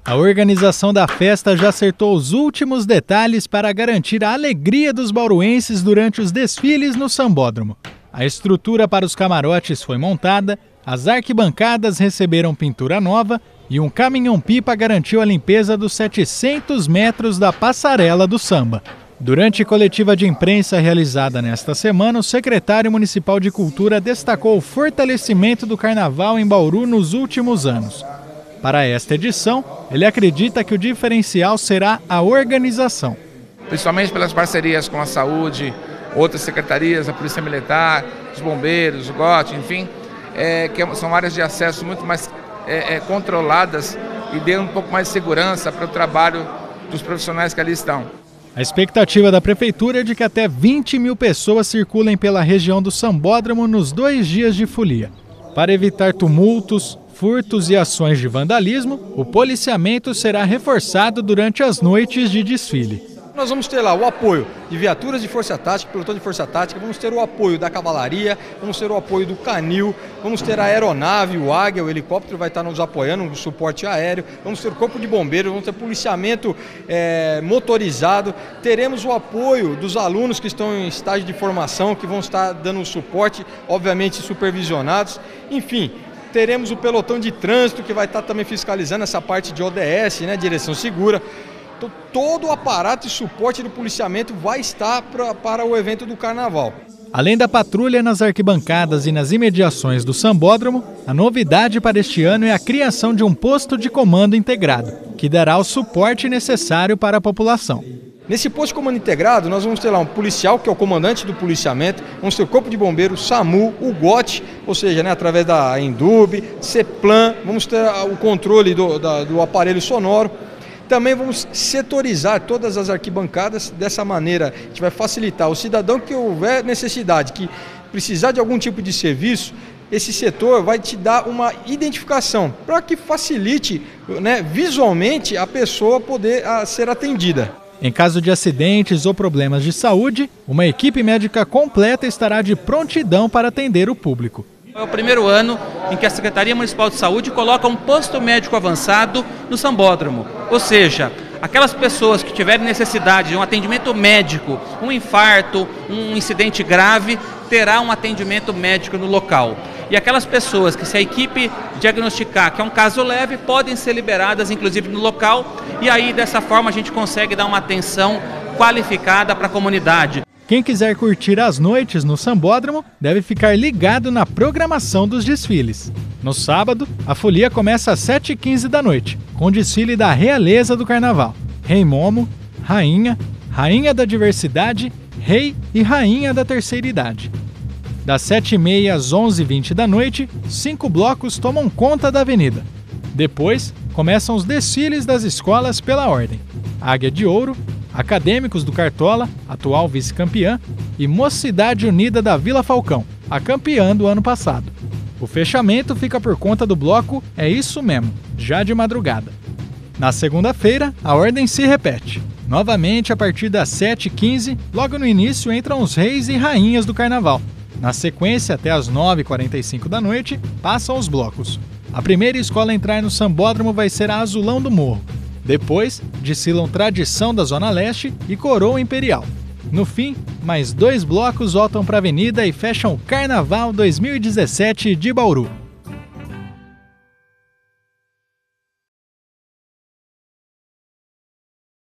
A organização da festa já acertou os últimos detalhes para garantir a alegria dos bauruenses durante os desfiles no Sambódromo. A estrutura para os camarotes foi montada, as arquibancadas receberam pintura nova e um caminhão-pipa garantiu a limpeza dos 700 metros da passarela do samba. Durante coletiva de imprensa realizada nesta semana, o secretário municipal de Cultura destacou o fortalecimento do carnaval em Bauru nos últimos anos. Para esta edição, ele acredita que o diferencial será a organização. Principalmente pelas parcerias com a saúde, outras secretarias, a Polícia Militar, os bombeiros, o GOT, enfim, que são áreas de acesso muito mais controladas e dando um pouco mais de segurança para o trabalho dos profissionais que ali estão. A expectativa da Prefeitura é de que até 20 mil pessoas circulem pela região do Sambódromo nos 2 dias de folia. Para evitar tumultos, furtos e ações de vandalismo, o policiamento será reforçado durante as noites de desfile. Nós vamos ter lá o apoio de viaturas de força tática, pelotão de força tática, vamos ter o apoio da cavalaria, vamos ter o apoio do canil, vamos ter a aeronave, o águia, o helicóptero vai estar nos apoiando, o suporte aéreo, vamos ter o corpo de bombeiros, vamos ter policiamento motorizado, teremos o apoio dos alunos que estão em estágio de formação, que vão estar dando suporte, obviamente supervisionados, enfim. Teremos o pelotão de trânsito que vai estar também fiscalizando essa parte de ODS, direção segura. Então, todo o aparato e suporte do policiamento vai estar para o evento do Carnaval. Além da patrulha nas arquibancadas e nas imediações do Sambódromo, a novidade para este ano é a criação de um posto de comando integrado, que dará o suporte necessário para a população. Nesse posto de comando integrado, nós vamos ter lá um policial, que é o comandante do policiamento, vamos ter o corpo de bombeiros, SAMU, o GOT, ou seja, através da Indub, CEPLAN, vamos ter o controle do aparelho sonoro. Também vamos setorizar todas as arquibancadas, dessa maneira a gente vai facilitar o cidadão que houver necessidade, que precisar de algum tipo de serviço, esse setor vai te dar uma identificação para que facilite visualmente a pessoa poder ser atendida. Em caso de acidentes ou problemas de saúde, uma equipe médica completa estará de prontidão para atender o público. É o primeiro ano em que a Secretaria Municipal de Saúde coloca um posto médico avançado no Sambódromo. Ou seja, aquelas pessoas que tiverem necessidade de um atendimento médico, um infarto, um incidente grave, terá um atendimento médico no local. E aquelas pessoas que, se a equipe diagnosticar que é um caso leve, podem ser liberadas, inclusive, no local. E aí, dessa forma, a gente consegue dar uma atenção qualificada para a comunidade. Quem quiser curtir as noites no Sambódromo deve ficar ligado na programação dos desfiles. No sábado, a folia começa às 7h15 da noite, com o desfile da Realeza do Carnaval. Rei Momo, Rainha, Rainha da Diversidade, Rei e Rainha da Terceira Idade. Das 7h30 às 11h20 da noite, 5 blocos tomam conta da avenida. Depois, começam os desfiles das escolas pela ordem. Águia de Ouro, Acadêmicos do Cartola, atual vice-campeã, e Mocidade Unida da Vila Falcão, a campeã do ano passado. O fechamento fica por conta do bloco É Isso Mesmo, já de madrugada. Na segunda-feira, a ordem se repete. Novamente, a partir das 7h15, logo no início entram os reis e rainhas do carnaval. Na sequência, até as 9h45 da noite, passam os blocos. A primeira escola a entrar no Sambódromo vai ser a Azulão do Morro. Depois, desfilam Tradição da Zona Leste e Coroa Imperial. No fim, mais 2 blocos voltam para a avenida e fecham o Carnaval 2017 de Bauru.